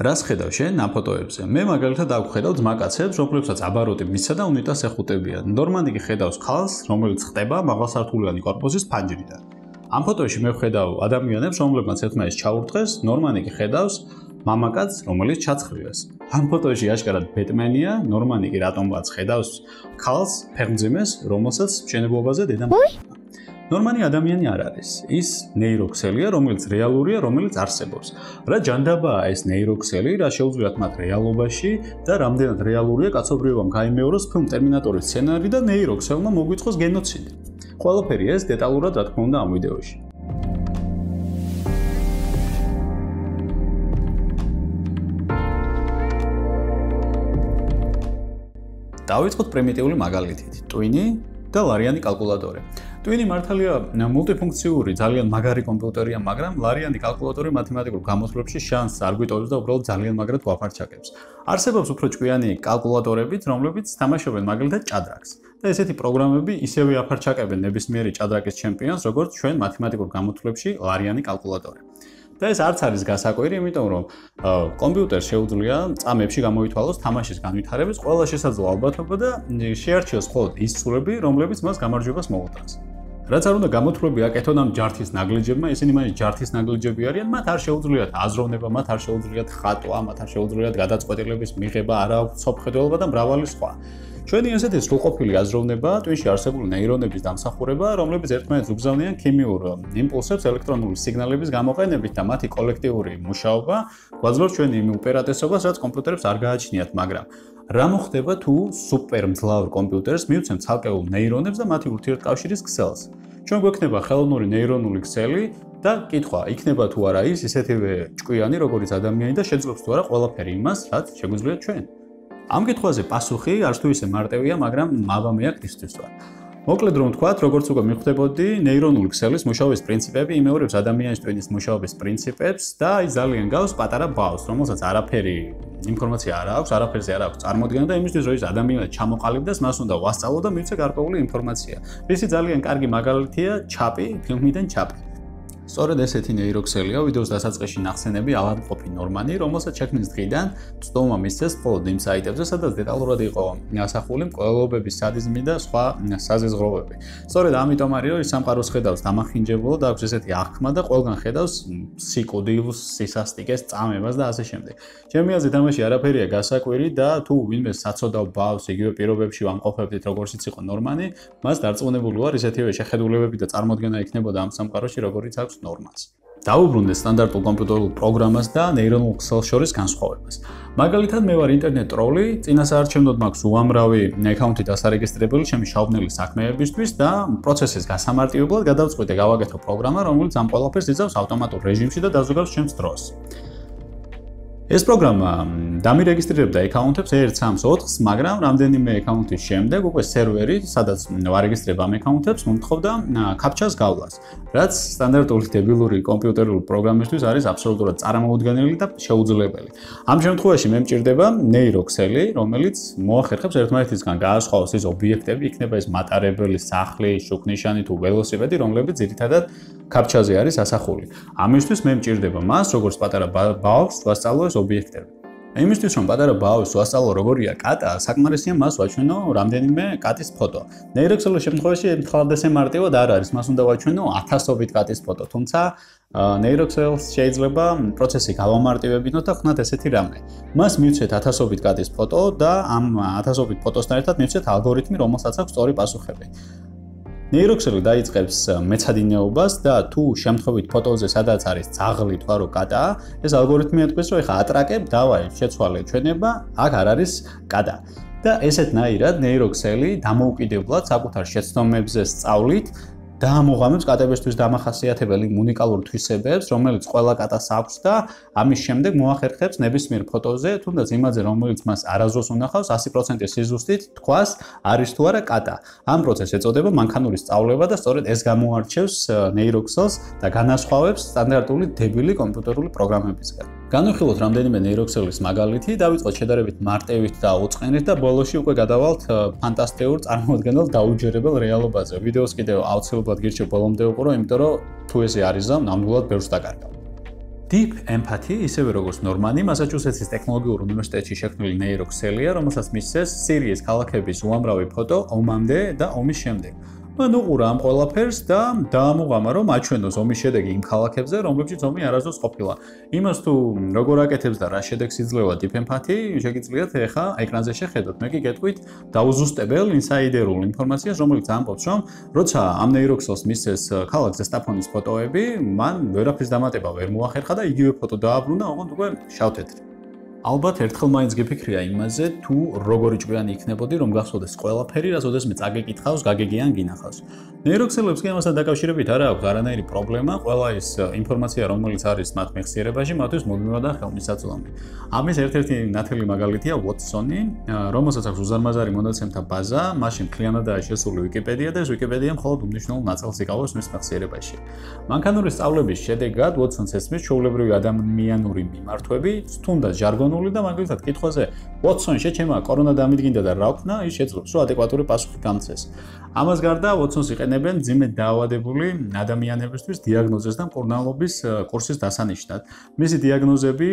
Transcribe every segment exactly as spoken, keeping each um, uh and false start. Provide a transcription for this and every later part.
რას ხედავ შენ ამ ფოტოებზე? მე მაგალითად აღვხედავ ძმაკაცებს, რომლებსაც აბაროტი მისცა და უნიტას ეხუტებიან. ნორმანი კი ხედავს ხალხს, რომელიც ხტება მაღალსართულიანი კორპუსის ფანჯრიდან. ამ ფოტოში მე ვხედავ ადამიანებს, რომლებმაც ერთმანეთს ჩაურტყეს, ნორმანი კი ხედავს მამაკაცს, რომელიც ჩაცხრილეს. ამ ფოტოში აშკარად ბეტმენია, ნორმანი კი რატომღაც ხედავს ხალხს, ფეხმძიმეს, რომელსაც მშენებლობაზე დედამიწა. ნორმანი ადამიანი არ არის. ის ნეიროქსელია, რომელიც რეალურია, რომელიც არსებობს. რა ჯანდაბაა ეს ნეიროქსელი, რა შეუძლიათ მათ რეალობაში და რამდენად რეალურია კაცობრიობამ გაიმეოროს ფილმ ტერმინატორის სცენარი და ნეიროქსელმა მოგვიწყოს გენოციდი. ყველაფერი ეს დეტალურად რა თქმა უნდა ამ ვიდეოში. დავიწყოთ პრიმიტიული მაგალითით. ტვინი და ლარიანი კალკულატორი. ტვინი მართალია მულტიფუნქციური, ძალიან მაგარი კომპიუტერია, მაგრამ ლარიანი კალკულატორი მათემატიკურ გამოთვლებში შანსს არ გვიტოვებს და უბრალოდ ძალიან მაგრად გვაფარჩაკებს. არსებობს უფრო ჭკვიანი კალკულატორებიც, რომლებიც თამაშობენ მაგალითად ჭადრაკს. და ესეთი პროგრამები ისევე აფარჩაკებენ ნებისმიერი ჭადრაკის ჩემპიონს, როგორც ჩვენ მათემატიკურ გამოთვლებში ლარიანი კალკულატორი. და ეს არც არის გასაკვირი, იმიტომ რომ კომპიუტერს შეუძლია წამებში გამოითვალოს თამაშის განვითარების ყველა შესაძლო ალბათობა და შეარჩიოს მხოლოდ ის ცულები, რომლებიც მას გამარჯვებას მოუტანს. რაც არ უნდა გამოთვლები აკეთონ ამ ჯართის ნაგლიჯებმა, ისინი მაინც ჯართის ნაგლიჯები არიან, მათ არ შეუძლიათ აზროვნება, მათ არ შეუძლიათ ხატვა, მათ არ შეუძლიათ გადაწყვეტილების მიღება, არა აქვთ სოფხედველობა და მრავალი სხვა. ჩვენი ესეთი სრულყოფილი აზროვნება, ტვინში არსებული ნეირონების დამსახურება, რომლებიც ერთმანეთს უგზავნიან ქიმიურ იმპულსებს ელექტრონული სიგნალების გამოყენებით და მათი კოლექტიური მუშაობა გვაძლევს ჩვენი იმ უპირატესობას, რაც კომპიუტერებს არ გააჩნიათ, მაგრამ რა მოხდება თუ სუპერ მძლავრ კომპიუტერს მივცემ ცალკეულ ნეირონებს და მათი ურთიერთკავშირის ქსელს? ჩვენ გვექნება ხელოვნური ნეირონული ქსელი და კითხვა, იქნება თუ არა ის ისეთივე ჭკვიანი, როგორც ადამიანი და შეძლებს თუ არა ყველაფერი იმას, რაც შეგვიძლია ჩვენ? ამ კითხვაზე პასუხი არც თუ ისე მარტივია, მაგრამ მავამეა ღვთისთვის ვარ. მოკლედ რომ ვთქვათ, როგორც უკვე მივხვდებოდი, ნეირონული ქსელის მუშაობის პრინციპები იმეორებს ადამიანის ტვინის მუშაობის პრინციპებს და ის ძალიან გავს პატარა ბავშვს, რომელსაც არაფერი ინფორმაცია არ აქვს, არაფერზე არ აქვს წარმოდგენა და იმისთვის რომ ის ადამიანად ჩამოყალიბდეს, მას უნდა ვასწავლო და მივცე გარკვეული ინფორმაცია. ისი ძალიან კარგი მაგალითია ჩაპი, ფილმიდან ჩაპი. სწორედ ესეთი ნეიროქსელია ვიდეოს დასაწყისში ნახსენები ავადმყოფი ნორმანი, რომელსაც შექმნის დღიდან ცდომა მისცეს მხოლოდ იმ საიტებზე, სადაც დეტალურად იყო ასახული მკვლელობების სადიზმი და სხვა საზიზღრობები. სწორედ ამიტომ არის, რომ ის სამყაროს ხედავს დამახინჯებულად, აქვს ესეთი აღქმა და ყველგან ხედავს სიკვდილს, სისასტიკეს, წამებას და ასე შემდეგ. ჩემი აზრით ამაში არაფერია გასაკვირი და თუ ვინმე საცოდავ ბავშვს იგივე პირობებში ვამყოფებდით, როგორიც იყო ნორმანი, მას დარწმუნებული ვარ, ისეთივე შეხედულებები და წარმოდგენა იქნებოდა ამ სამყაროში, როგორიც აქვს ნორმას. დაუბრუნდეთ სტანდარტულ კომპიუტერულ პროგრამას და ნეირონულ ქსელს შორის განსხვავებას. მაგალითად, მე ვარ ინტერნეტ ტროლი, წინასაარჩევნოდ მაქვს უამრავი აკაუნტი დასარეგისტრირებული ჩემი შაუბნელი საქმეებისთვის და პროცესის გასამარტივებლად გადავწყვიტე გავაკეთო პროგრამა, რომელიც ამ ყველაფერს იცავს ავტომატურ რეჟიმში და დაზოგავს ჩემს დროს. ეს პროგრამა დამირეგისტრირებდა აკაუნტებს ერთ, სამს, ოთხს, მაგრამ რამდენიმე აკაუნტის შემდეგ უკვე სერვერი, სადაც ვარეგისტრირებ ამ აკაუნტებს, მომთხოვდა კაპჩას გავლას, რაც სტანდარტული დებილური კომპიუტერული პროგრამისთვის არის აბსოლუტურად წარმოუდგენელი და შეუძლებელი. ამ შემთხვევაში მე მჭირდება ნეიროქსელი, რომელიც მოახერხებს ერთმანეთისგან გაასხვავოს ის ობიექტები, იქნება ეს მატარებელი, სახლი, შუქნიშანი თუ ველოსიპედი, რომლებიც ძირითადად კაპჩაზე არის ასახული. ამისთვის მე მჭირდება მას, როგორც პატარა ბავშვს ვასწავლო ეს ობიექტები. იმისთვის რომ პატარა ბავშვს ვასწავლო როგორია კატა, საკმარისია მას ვაჩვენო რამდენიმე კატის ფოტო. ნეიროქსელის შემთხვევაში თხალად ესე მარტივად არ არის, მას უნდა ვაჩვენო ათასობით კატის ფოტო, თუმცა ნეიროქსელს შეიძლება პროცესი გავამარტივებინოთ და ხნათ ესეთი რამე. მას მივცეთ ათასობით კატის ფოტო და ამ ათასობით ფოტოსთან ერთად მივცეთ ალგორითმი, რომელსაც აქვს სწორი პასუხები. ნეიროქსელი დაიწყებს მეცადინეობას და თუ შემთხვევით ფოტოზე სადაც არის ძაღლი თუ არა კატა, ეს ალგორითმი ეთქვის, რომ ეხა ატრაკებ, დავაი, შეცვალე ჩვენება, აქ არ არის კატა. და ესეთნაირად ნეიროქსელი დამოუკიდებლად საკუთარ შეცდომებზე სწავლით დაამოღამებს კატებისთვის დამახასიათებელი უნიკალურ თვისებებს, რომელიც ყველა კატას აქვს და ამის შემდეგ მოახერხებს ნებისმიერ ფოტოზე, თუნდაც იმაზე, რომელიც მას არასდროს უნახავს, ასი პროცენტი სიზუსტით თქვას, არის თუ არა კატა. ამ პროცესს ეწოდება მანქანური სწავლება და სწორედ ეს გამოარჩევს ნეიროქსელს და განასხვავებს სტანდარტული დებილი კომპიუტერული პროგრამებისგან. განვიხილოთ რამდენიმე ნეიროქსელის მაგალითი, დავიწყოთ შედარებით მარტივით და უწყენით და ბოლოში უკვე გადავალთ ფანტასტიკურ წარმოუდგენელ დაუჯერებელ რეალობაზე. ვიდეოს კიდევ აუცილებლად გირჩევ ბოლომდე უყურო, იმიტომ რომ თუ ესე არის ზამ, ნამდვილად ბევრს დაკარგავ. Deep empathy, ისევე როგორც ნორმანი, მასაჩუსეტსის ტექნოლოგიურ უნივერსიტეტში შექმნილი ნეიროქსელია, რომელსაც მისცეს სირიის ქალაქების უამრავი ფოტო ომამდე და ომის შემდეგ. მან უყურა ამ ყველაფერს და დაამოღამა, რომ აჩვენოს ომის შედეგი იმ ქალაქებზე, რომლებშიც ომი არასდროს ყოფილა. იმას თუ როგორ აკეთებს და რა შედეგს იძლევა Deep empathy, შეგიძლიათ ახლა ეკრანზე შეხედოთ. მე კი გეტყვით დაუზუსტებელ ინსაიდერულ ინფორმაციას, რომელიც ამბობს, რომ როცა ამ ნეიროქსელს მისცეს ქალაქ ზესტაფონის ფოტოები, მან ვერაფრის დამატება ვერ მოახერხა და იგივე ფოტო დააბრუნა, ოღონდ უკვე შავ-თეთრი. ალბათ ერთხელ მაინც გიფიქრია იმაზე, თუ როგორი ჭკვიანი იქნებოდი, რომ გახსოვდეს ყველაფერი, რასოდეს მე წაგეკითხავს, გაგეგიან გინახავს. ნეიროქსელებს კი ამასთან დაკავშირებით არ აქვს არანაირი პრობლემა, ყველა ის ინფორმაცია, რომელიც არის მათ მეხსიერებაში, მათთვის მუდმივად და ხელმისაწვდომი. ამის ერთ-ერთი ნათელი მაგალითია Watson-ი, რომელსაც აქვს უზარმაზარი მონაცემთა ბაზა, მაშინ მთლიანადაა შესული ვიკიპედია და ეს ვიკიპედია მხოლოდ უმნიშვნელო ნაწილს იკავებს მის მეხსიერებაში. მანქანური სწავლების შედეგად Watson-ს ესმის ჩვეულებრივი ადამიანური მიმართვები, თუნდაც ჟარგონული და მაგალითად კითხვაზე Watson შეჩემა კორონა დამიდგინდა და რა ვქნა, ის შეძლებს, რომ ადეკვატური პასუხი გამცეს. ამას გარდა Watson-ს იყენებენ ძიმედ დაავადებული ადამიანებისთვის დიაგნოზის და მკურნალობის კურსის დასანიშნად. მისი დიაგნოზები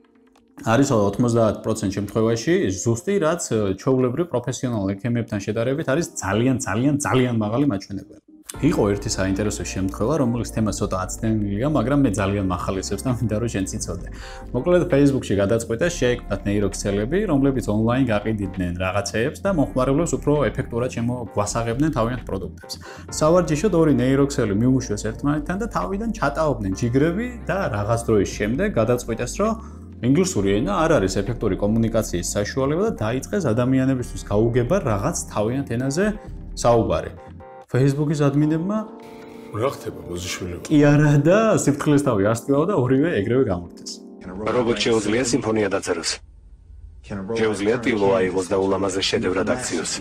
არის ოცდაათ პროცენტ შემთხვევაში ზუსტი, რაც ჩვეულებრივ პროფესიონალ ექიმებთან შედარებით არის ძალიან ძალიან ძალიან მაღალი მაჩვენებელი. იყო ერთი საინტერესო შემთხვევა, რომელიც თემა ცოტა აცდენილია, მაგრამ მე ძალიან მახალისებს და მინდა რომ შენც იცოდე. მოკლედ Facebook-ში გადაწყვიტა შეექმნათ ნეიროქსელები, რომლებიც ონლაინ გაყიდიდნენ რაღაცეებს და მომხმარებლებს უფრო ეფექტურად შემოგვასაღებდნენ თავიანთ პროდუქტებს. სავარჯიშოდ ორი ნეიროქსელი მიუშვეს ერთმანეთთან და თავიდან ჩატაობდნენ ჯიგრები და რაღაც დროის შემდეგ გადაწყვიტეს, რომ ინგლისური ენა არ არის ეფექტური კომუნიკაციის საშუალება და დაიწყეს ადამიანებისთვის გაუგება რაღაც თავიანთ ენაზე საუბარი. Facebook-ის ადმინებმა რა ხდება ბოზიშვილი? კი არა და სიფრთხილეს თავი არ სწვავა და ორივე ეგრევე გამორთეს. Როგორ შეუძლია სიმფონია დაწეროს? შეუძლია ტილო აიღოს და ულამაზეს შედევრად აქციოს?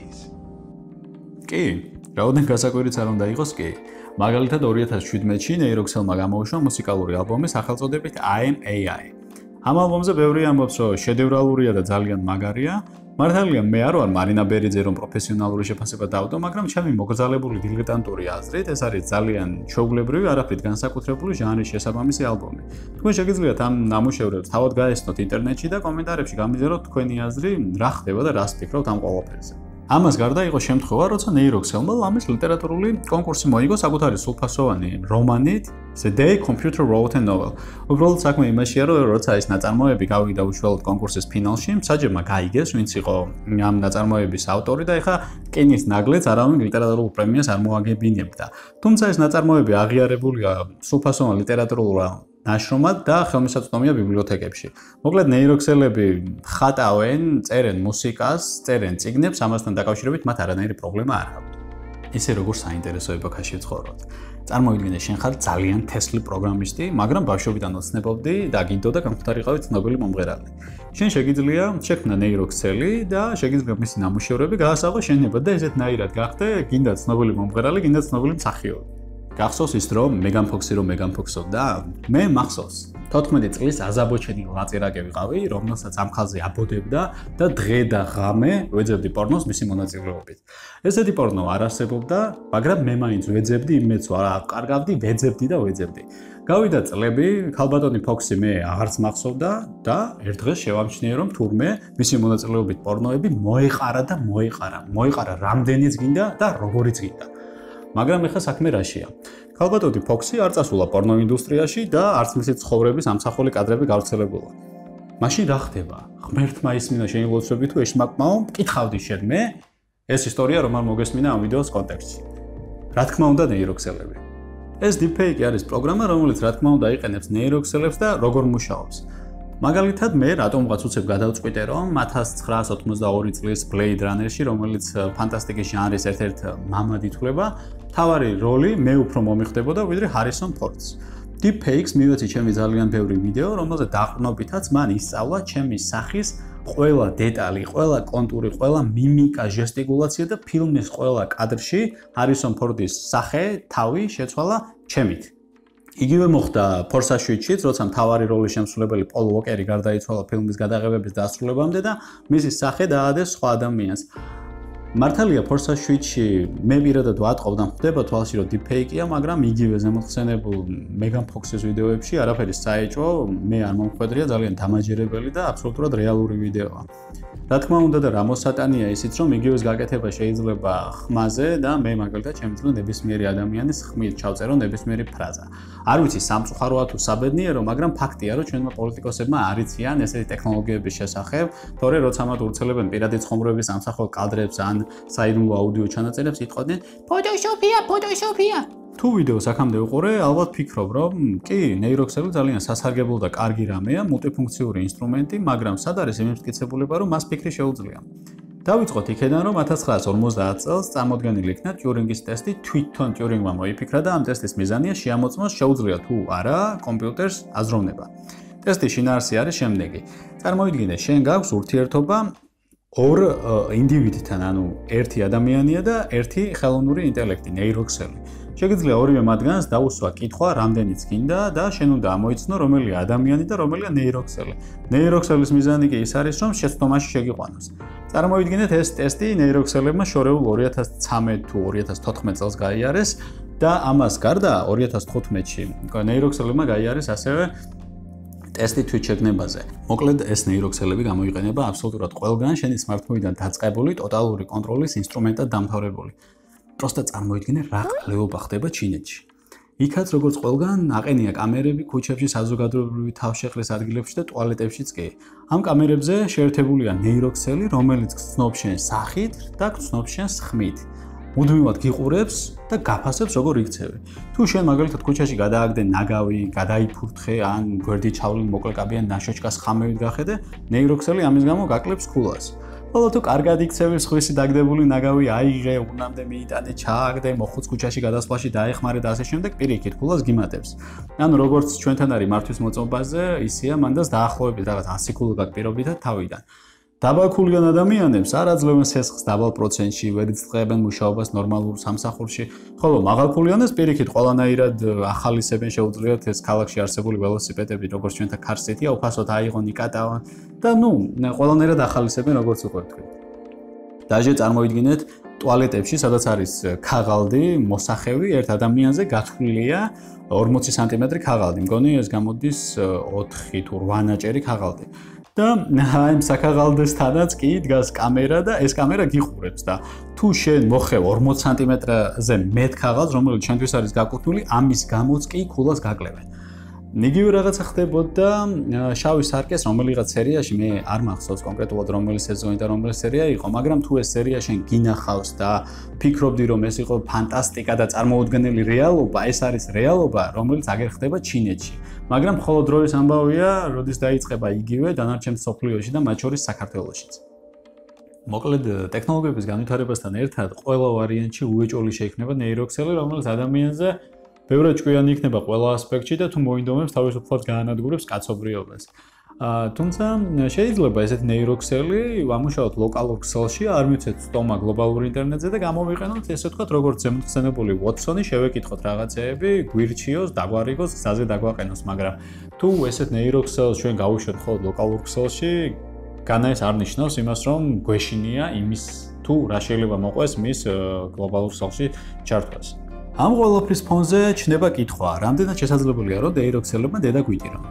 კი, რაოდენ გასაკვირიც არ უნდა იყოს კი. მაგალითად ორი ათას შვიდმეტში ნეიროქსელმა გამოუშვა მუსიკალური ალბომი სახელწოდებით I am A I. ამ ალბომზე ბევრი ამბობს, რომ შედევრალურია და ძალიან მაგარია. მართალია მე არ ვარ მარინა ბერიძე, რომ პროფესიონალური შეფასება დავდო, მაგრამ ჩემი მოგზალებული დილეტანტური აზრით ეს არის ძალიან ჩვეულებრივი, არაფრით განსაკუთრებული ჟანრის შესაბამისი ალბომი. თქვენ შეგიძლიათ ამ ნამუშევრებს თავად გაესწროთ ინტერნეტში და კომენტარებში გამიზიაროთ თქვენი აზრი, რა ხდება და რას ფიქრობთ ამ ყველაფერზე. ამას გარდა იყო შემთხვევა, როცა ნეიროქსელმა ლამის ლიტერატურული კონკურსი მოიგო საკუთარი სრულფასოვანი რომანით The Day Computer Wrote a Novel. უბრალოდ საქმე იმაშია, რომ როცა ეს ნაწარმოები გავიდა უშუალოდ კონკურსის ფინალში, მსაჯებმა გაიგეს, ვინც იყო ამ ნაწარმოების ავტორი და ეხა კენის ნაგლეც არავინ ლიტერატურულ პრემიას არ მოაგებინებდა. თუმცა ეს ნაწარმოები აღიარებულია სრულფასოვან ლიტერატურულ ნაშრომად და ხელმისაწვდომია ბიბლიოთეკებში. მოკლედ ნეიროქსელები ხატავენ, წერენ მუსიკას, წერენ წიგნებს, ამასთან დაკავშირებით მათ არანაირი პრობლემა არ აქვს. ისე როგორ საინტერესო ეპოქაში ვცხოვრობთ. წარმოვიდგინე, შენ ხარ ძალიან თესლი პროგრამისტი, მაგრამ ბავშვობიდან ოცნებობდი და გინდოდა გამხდარიყავი ცნობილი მომღერალი. შენ შეგიძლია შექმნა ნეიროქსელი და შეგიძლია მისი ნამუშევრები გაასაღო შენებად და ესეთნაირად გახდე გინდა ცნობილი მომღერალი, გინდა ცნობილი მსახიობი. გახსოვს ის რომ მეგან ფოქსი რომ მეგან ფოქსობდა? მე მახსოვს. თოთხმეტი წლის აზაბოჩენი ლაწირაკი ვიყავი, რომელსაც ამ ხალხზე აბოდებდა და დღე და ღამე ვეძებდი პორნოს მისი მონაწილეობით. ესეთი პორნო არ არსებობდა, მაგრამ მე მაინც ვეძებდი, იმეც არ კარგავდი, ვეძებდი და ვეძებდი. გავიდა წლები, ქალბატონი ფოქსი მე აღარც მახსოვდა და ერთ დღეს შევამჩნიე რომ თურმე მისი მონაწილეობით პორნოები მოეყარა და მოეყარა. მოეყარა რამდენიც გინდა და როგორიც გინდა. მაგრამ ეხლა საქმე რაშია? ქალბატონი ფოქსი არ წასულა პორნო ინდუსტრიაში და არც მისი ცხოვრების ამსახველი კადრები გავრცელებულა. მაშინ რა ხდება? ღმერთმა ისმინა შენი ლოცვები თუ ეშმაკმაო, მკითხავდი შენ მე? ეს ისტორია რომ არ მოგესმინა ამ ვიდეოს კონტექსტში. რა თქმა უნდა ნეიროქსელები. ეს deepfake არის პროგრამა, რომელიც რა თქმა უნდა იყენებს ნეიროქსელებს და როგორ მუშაობს. მაგალითად მე რატომღაც უცებ გადავწყვიტე რომ ათას ცხრაას ოცდაორი წლის Blade Runner-ში, რომელიც ფანტასტიკის ჟანრის ერთ-ერთ მამად ითვლება, თავარი როლი მე უფრო მომიხდებოდა ვიდრე Harrison Ford-ს. Deepfakes მივეცი ჩემი ძალიან ბევრი ვიდეო, რომელზე დაყრდნობითაც მან ისწავლა ჩემი სახის ყველა დეტალი, ყველა კონტური, ყველა მიმიკა, ჟესტიკულაცია და ფილმის ყველა კადრში Harrison Ford-ის სახე, თავი შეცვალა ჩემით. იგივე მოხდა ფორსაშვიდშიც, როცა მთავარი როლის შემსრულებელი პოლ უოკერი გარდაიცვალა ფილმის გადაღებების დასრულებამდე და მისი სახე დაადეს სხვა ადამიანს. მართალია ფორსაშვიდში მე პირადად ვატყობ და ხდება თვალში რომ დიპფეიკია, მაგრამ იგივე ზემოხსენებულ მეგან ფოქსის ვიდეოებში არაფერი საეჭვო, მე არ მომხვედრია ძალიან დამაჯერებელი და აბსოლუტურად რეალური ვიდეოა. Რა თქმა უნდა და რა მოსატანია ისიც რომ იგივეს გაკეთება შეიძლება ხმაზე და მე მაგალითად შემიძლია ნებისმიერი ადამიანის ხმით ჩავწერო ნებისმიერი ფრაზა. არ ვიცი სამწუხაროა თუ საბედნიერო, მაგრამ ფაქტია რომ ჩვენმა პოლიტიკოსებმა არ იციან ესეთი ტექნოლოგიების შესახებ, თორე როცა მათ ურცელებენ პირადი ცხოვრების ამსახველ კადრებს ან საიდუმლო აუდიო ჩანაწერებს იტყოდნენ ფოტოშოპია, ფოტოშოპია. თუ ვიდეოს აქამდე უყურე, ალბათ ფიქრობ, რომ კი, ნეიროქსელი ძალიან სასარგებლო და კარგი რამეა, მულტიფუნქციური ინსტრუმენტი, მაგრამ სად არის იმ მტკიცებულება, რომ მას ფიქრი შეუძლია. დავიწყოთ იქედან, რომ ათას ცხრაას ორმოცდაათ წელს წარმოდგენილი იქნა ტიურინგის ტესტი, თვითონ ტიურინგმა მოიფიქრა და ამ ტესტის მიზანია შეამოწმოს შეუძლია თუ არა კომპიუტერს აზროვნება. ტესტის შინაარსი არის შემდეგი. წარმოიდგინე, შენ გაქვს ურთიერთობა ორ ინდივიდთან, ანუ ერთი ადამიანია და ერთი ხელოვნური ინტელექტი, ნეიროქსელი. შეგიძლია ორივე მათგანს დაუსვა კითხვა, რამდენიც გინდა და შენ უნდა ამოიცნო, რომელია ადამიანი და რომელია ნეიროქსელი. ნეიროქსელის მიზანი კი ის არის, რომ შეცდომაში შეგიყვანოს. წარმოიდგინეთ, ეს ტესტი ნეიროქსელებმა შორეულ ორი ათას ცხრამეტ თუ ორი ათას თოთხმეტ წელს გაიარეს და ამას გარდა ორი ათას თხუთმეტში ნეიროქსელებმა გაიარეს ასევე ტესტი თვითშეგნებაზე. მოკლედ, ეს ნეიროქსელები გამოიყენება აბსოლუტურად ყველგან შენი smartphone-დან დაწყებული ტოტალური კონტროლის ინსტრუმენტად დამთავრებული. Просто წარმოიდგინე რა ყლეობა ხდება ჩინეთში. იქაც როგორც ყველგან აყენია კამერები ქუჩებში, საზოგადოებრივი თავშეყრის ადგილებში და ტუალეტებშიც კი. ამ კამერებზე შეერთებულია ნეიროქსელი, რომელიც გრძნობს შენს სახით და გრძნობს შენს ხმით. მუდმივად გიყურებს და გაფასებს როგორ იქცევი. თუ შენ მაგალითად ქუჩაში გადააგდე ნაგავი, გადაიფურთხე ან გვერდით ჩავლილ მოკლეკაბიან ნაშოჩკას ხამევით გახედე, ნეიროქსელი ამის გამო გაკლებს ქულას. ხოლო თუ კარგად იქცევი, სხვისი დაგდებული ნაგავი აიღე, უნამდე მიიტანე, ჩააგდე, მოხუც ქუჩაში გადასვლაში დაეხმარე და ასე შემდეგ, პირიქით ქულას გიმატებს. ანუ როგორც ჩვენთან არის მართვის მოწმობაზე, ისეა მანდას დაახლოებით რაღაც ასი ქულა გაქვს პირობითად თავიდან. დაბალქულიან ადამიანებს არ აძლევენ სესხს დაბალ პროცენტში, ვერ იწყებენ მუშაობას ნორმალურ სამსახურში, ხოლო მაღალქულიანებს პირიქით ყველანაირად ახალისებენ შეუძლიათ ეს ქალაქში არსებული ველოსიპედები, როგორც ჩვენთა ქარსეთია, უფასოდ აიღონ, იკატავონ და ნუ, ყველანაირად ახალისებენ როგორც უყვართ თქვენ. დაჟე წარმოიდგინეთ, ტუალეტებში, სადაც არის ქაღალდი, მოსახევი ერთ ადამიანზე გათვლილია ორმოცი სანტიმეტრი ქაღალდი. მგონი ეს გამოდის ოთხი თუ რვა ნაჭერი ქაღალდი. და აი ამ საქაღალდესთანაც კი დგას კამერა და ეს კამერა გიყურებს და თუ შენ მოხევ ორმოც სანტიმეტრზე მეტ ქაღალდს, რომელიც შენთვის არის გაკუთვნილი, ამის გამოც კი ქულას გაკლებენ. ნიგივე რაღაცა ხდებოდა შავი სარკეს რომელიღაც სერიაში, მე არ მახსოვს კონკრეტულად რომელი სეზონი და რომელი სერია იყო, მაგრამ თუ ეს სერია შენ გინახავს და ფიქრობდი რომ ეს იყო ფანტასტიკა და წარმოუდგენელი რეალობა, ეს არის რეალობა, რომელიც აგერ ხდება ჩინეთში. მაგრამ მხოლოდ დროის ამბავია, როდის დაიწყება იგივე დანარჩენ მსოფლიოში და მათ შორის საქართველოშიც. მოკლედ, ტექნოლოგიების განვითარებასთან ერთად ყველა ვარიანტში უეჭველი შეიქმნება ნეიროქსელი, რომელიც ადამიანზე ბევრად ჭკვიანი იქნება ყველა ასპექტში და თუ მოინდომებს თავისუფლად გაანადგურებს კაცობრიობას. თუმცა შეიძლება ესეთ ნეიროქსელი ვამუშაოთ ლოკალურ ქსელში, არ მიცეთ სტომა გლობალურ ინტერნეტზე და გამოვიყენოთ ესე ვთქვათ, როგორც ზემოხსენებული ვოტსონი, შევეკითხოთ რაღაცეები, გვირჩიოს, დაგვარიგოს, გზაზე დაგვაყენოს, მაგრამ თუ ესეთ ნეიროქსელს ჩვენ გავუშვათ მხოლოდ ლოკალურ ქსელში, განა ეს არ ნიშნავს იმას, რომ გვეშინია იმის თუ რა შეიძლება მოყვეს მის გლობალურ ქსელში ჩართვას. ამ ყველაფრის ფონზე ჩნდება კითხვა, რამდენად შესაძლებელია, რომ ნეიროქსელებმა დედა გვიტირონ.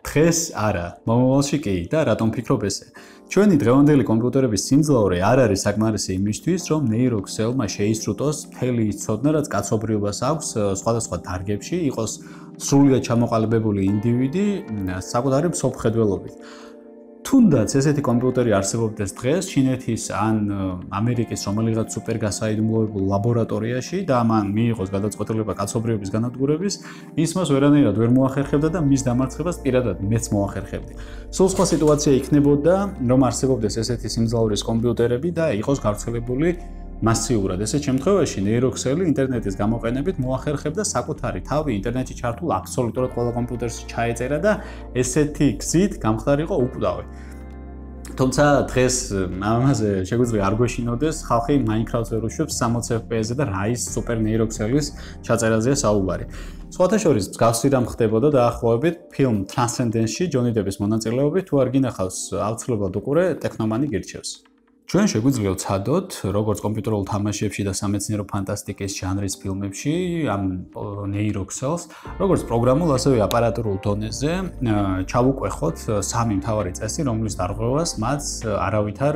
დღეს არა, მომავალში კი და რატომ ფიქრობ ესე? ჩვენი დღევანდელი კომპიუტერების სიმძლავრე არ არის საკმარისი იმისთვის, რომ ნეიროქსელმა შეისრუტოს მთელი ის ცოდნა, რაც კაცობრიობას აქვს სხვადასხვა დარგებში, იყოს სრულიად ჩამოყალიბებული ინდივიდი საკუთარი მსოფლმხედველობით. თუნდაც ესეთი კომპიუტერი არსებობდეს დღეს ჩინეთის ან ამერიკის რომელიღაც სუპერ გასაიდუმლოებულ ლაბორატორიაში და მან მიიღოს გადაწყვეტილება კაცობრიობის განადგურების, ის მას ვერანაირად ვერ მოახერხებდა და მის დამარცხებას პირადად მეც მოახერხებდი. სულ სხვა სიტუაცია იქნებოდა, რომ არსებობდეს ესეთი სიმძლავრის კომპიუტერები და იყოს გავრცელებული მასიურად. ესეთ შემთხვევაში ნეიროქსელი ინტერნეტის გამოყენებით მოახერხებდა საკუთარი თავი ინტერნეტში ჩართულ აბსოლუტურად ყველა კომპიუტერში ჩაეწერა და ესეთი გზით გამხდარიყო უკვდავი. თუმცა დღეს ამაზე შეგვიძლია არ გვეშინოდეს, ხალხი Minecraft-ს ვერ უშვებს სამოცი ეფ პი ეს-ზე და რა ის სუპერ ნეიროქსელის ჩაწერაზეა საუბარი. სხვათა შორის მსგავსი რამ ხდებოდა დაახლოებით ფილმ Transcendence-ში ჯონი დეპის მონაწილეობით, თუ არ გინახავს აუცილებლად უყურე, ტექნომანი გირჩევს. ჩვენ შეგვიძლია ვცადოთ, როგორც კომპიუტერულ თამაშებში და სამეცნიერო ფანტასტიკის ჟანრის ფილმებში, ამ ნეიროქსელს, როგორც პროგრამულ, ასევე აპარატურულ დონეზე ჩავუკვეხოთ სამი მთავარი წესი, რომლის დარღვევას მათ არავითარ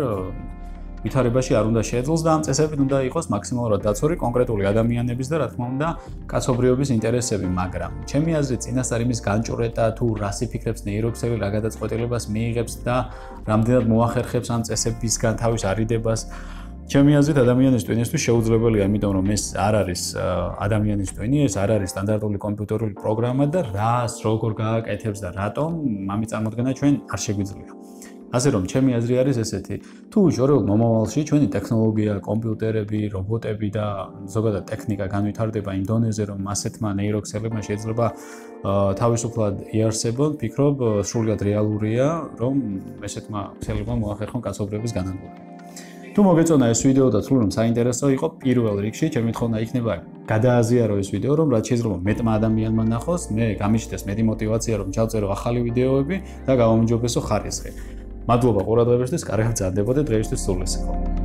ვითარებაში არ უნდა შეეძლოს და ამ წესებით უნდა იყოს მაქსიმალურად დაცული კონკრეტული ადამიანების და რა თქმა უნდა კაცობრიობის ინტერესები, მაგრამ ჩემი აზრით წინასწარ იმის განჭურეტა თუ რას იფიქრებს ნეიროქსელი, რა გადაწყვეტილებას მიიღებს და რამდენად მოახერხებს ამ წესებისგან თავის არიდებას. ჩემი აზრით ადამიანის ტვინისთვის შეუძლებელია, იმიტომ რომ ეს არ არის ადამიანის ტვინი, ეს არ არის სტანდარტული კომპიუტერული პროგრამა და რას როგორ გააკეთებს და რატომ ამის წარმოქმნა ჩვენ არ შეგვიძლია. ასე რომ ჩემი აზრი არის ესეთი, თუ შორეულ მომავალში ჩვენი ტექნოლოგია, კომპიუტერები, რობოტები და ზოგადად ტექნიკა განვითარდება იმ დონეზე, რომ ასეთმა ნეიროქსელებმა შეიძლება თავისუფლად იარსებონ, ფიქრობ, სრულიად რეალურია, რომ ესეთმა ქსელებმა მოახერხონ კაცობრიობის განადგურება. თუ მოგეწონა ეს ვიდეო და თვლი რომ საინტერესო იყო, პირველ რიგში ჩემი თხოვნა იქნება გადააზიარო ეს ვიდეო, რომ რაც შეიძლება მეტმა ადამიანმა ნახოს, მე გამიჩნდეს მეტი мотиваცია, რომ ჩავწერო ახალი ვიდეოები და გავამიჯობესო ხარისხი. მადლობა ყურადღებისთვის, კარგად მზადდებოდეთ დღეისთვის სულ ეს იყო.